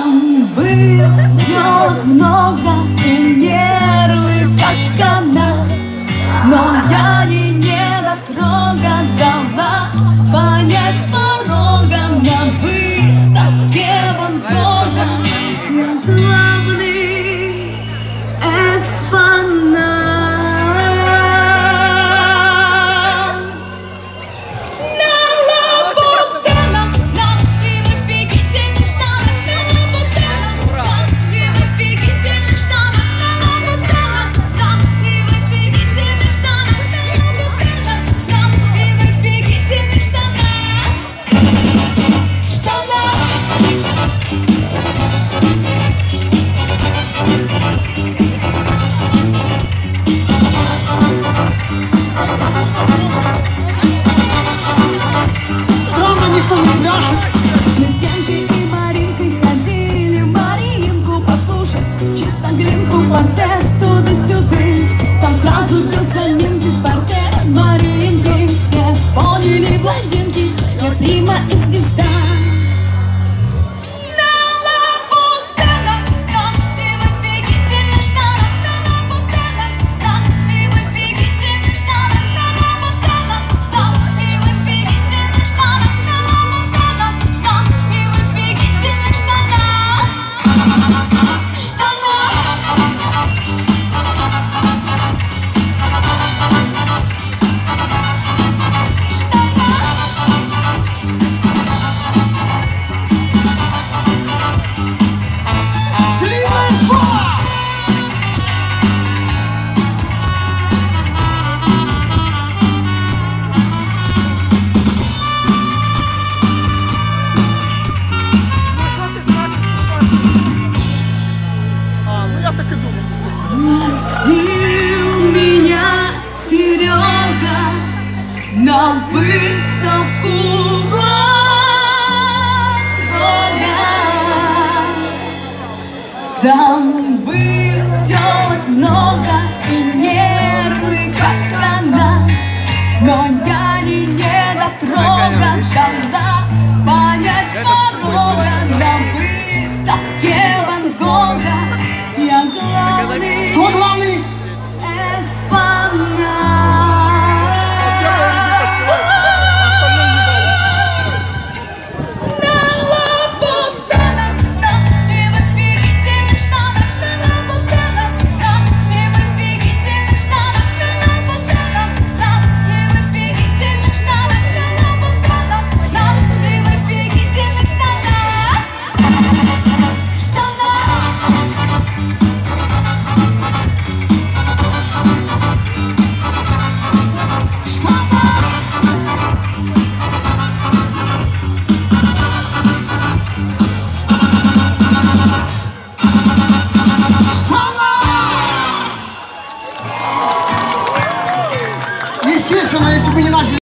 Там было девок много и нервы как канат, но я ей не дотрога дала понять с порога. На выставке Ван Гога я главный экспонат. Мы с Янкой и Маринкой ходили в Мариинку послушать чисто глинку, портрет туда-сюды. Там сразу без заминки портрет Мариинки. Все поняли блондинки, я прима и звезда. Водил меня Серега на выставку Ван Гога. Там было девок много и нервы как канат, но я ей не дотрога дала понять с порога.